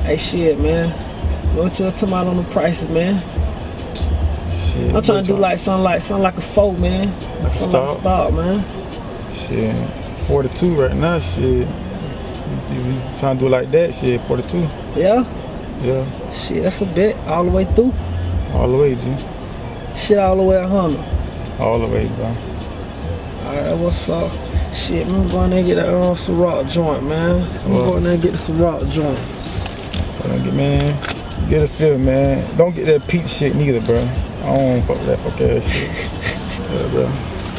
Hey, shit, man. What you talking about on the prices, man? Shit, I'm trying to do like something like a 4, man. Something like a start, man. Shit, 42 right now, shit. You trying to do it like that, shit, 42. Yeah? Yeah. Shit, that's a bet. All the way through? All the way, G. Shit, all the way 100? All the way, bro. Alright, what's up? Shit, I'm going there and get a Ciroc joint, man. I'm going there and get the Ciroc joint. Man, get a feel, man. Don't get that peach shit neither, bro. I don't fuck with that fuck ass shit. Yeah, bro.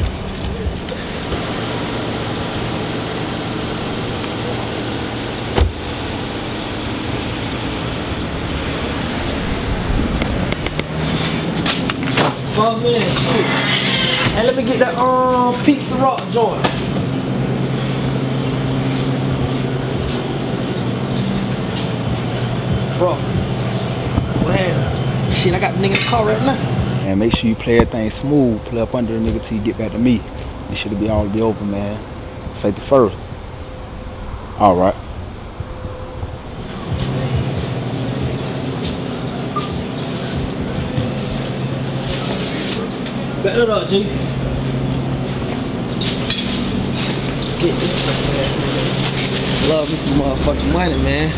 Oh man, shit. Hey, let me get that peach Ciroc joint. Bro, man, shit, I got the nigga in the car right now. And make sure you play everything smooth, play up under the nigga till you get back to me. This shit'll be all be over, man. Safety first. All right. Bet it up, G. Get this. Love me some motherfucking money, man.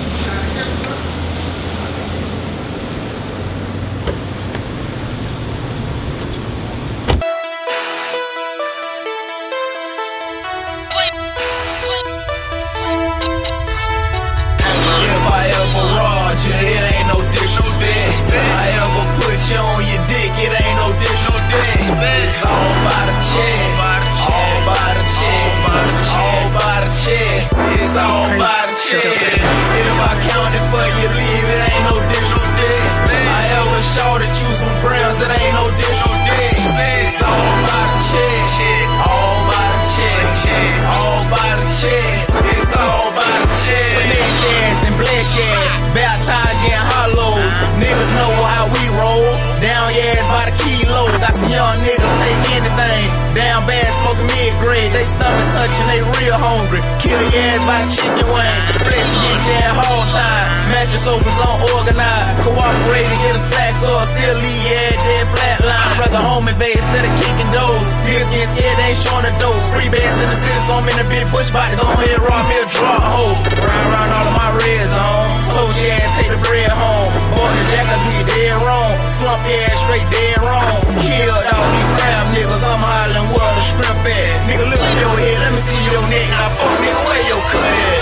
It's all by the check, all by the check, all by the check. It's all by the check. If I counted for you, leave it ain't no disrespect. I ever shorted you some grams, it ain't no disrespect. It's all by the check, all by the check, all by the check. It's all by the check. Finesse and bloodshed, baptized and hollow. Niggas know how we roll. Down your ass by the kilo. Got some young niggas take anything. Down bad smoking mid-grade. They stomach touching, they real hungry. Kill your ass by the chicken wing. Flex and get your ass whole time. Mattress sofas unorganized. Cooperate and get a sack up. Still leave your ass dead flatline. Rather home invade instead of kicking doors. Niggas getting scared, they ain't showing the dope. Free bands in the city, so I'm in a big bush. About to go ahead and rob me a drop hole. Round all of my red zone. Told your ass take the bread home. Boy, the jack will be dead wrong. Slump your ass straight dead wrong. Killed all these crab niggas, I'm hollering where the shrimp at. Nigga, look at your head, let me see your neck. Now fuck nigga, where your cut at?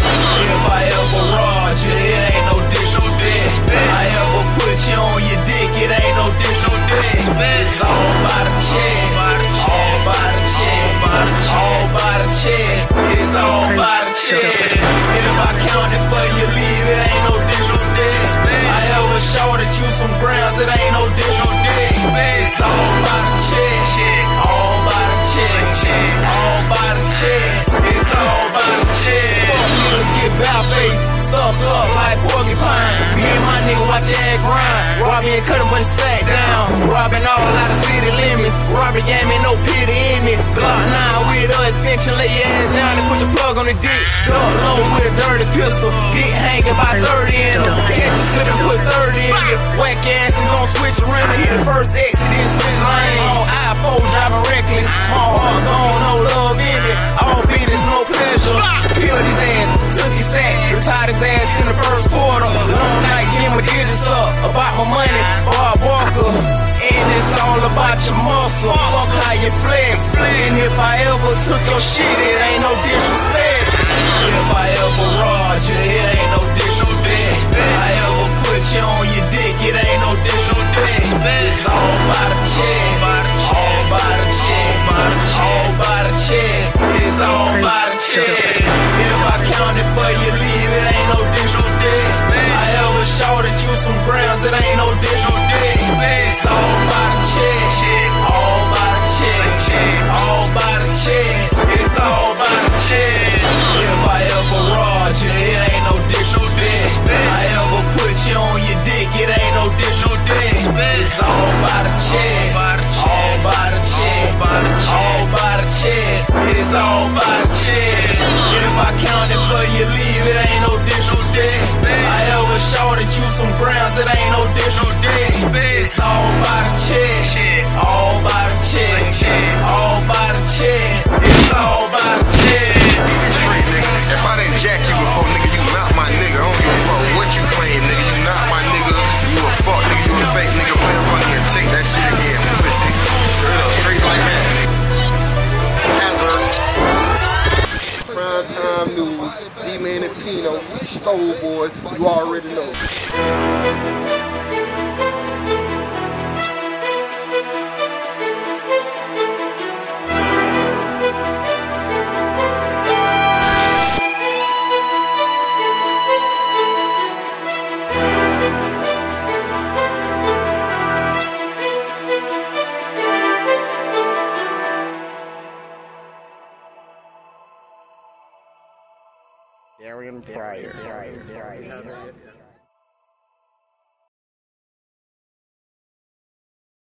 If I ever robbed you, it ain't no disrespect. I ever put you on your dick, it ain't no disrespect. It's all by the check, all by the check, all by the check. It's all by the check. If I counted for you, leave it ain't no disrespect. I ever shorted you some grams, it ain't no disrespect. It's all by the check, all by the check, all by the check. It's all by the check. Fuck niggas get bow face, stuffed up like porcupine. Me and my nigga watch that grind. Robbing and cutting but sack down. Robbing all out of city limits. Robbing game ain't no pity in it. Glock 9 with a extension, lay your ass down and put your plug on the dick. Duck low with a dirty pistol. Dick hanging by 30 in them. Catch you slipping, put 30 in you. Whack ass and gon' switch around and hit the first exit, then switch lane. On I-4 driving reckless. My heart gone, no love in it. All business, no pleasure. Killed his ass, took his sack, retired his ass in the first quarter. Long night, getting my digits up. About my money, Bob Walker. And it's all about your muscle. Fuck how you flex. And if I ever took your shit, it ain't no disrespect. If I ever robbed you, it ain't no disrespect. I ever put you on your dick, it ain't no disrespect. It's all by the check, all by the check, all by the check. It's all by the check. If I counted for you, leave it ain't no disrespect. I ever shorted you some grams, it ain't no disrespect. It's all by the check, all by the check, all by the check. It's all by the check. If I ever robbed you, Stole boy, you already know. Darian Pryor.